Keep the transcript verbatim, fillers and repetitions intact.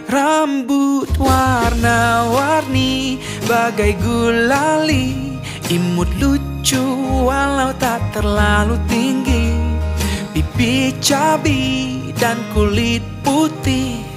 Rambut warna-warni bagai gulali, imut lucu walau tak terlalu tinggi. Pipi cabi dan kulit putih,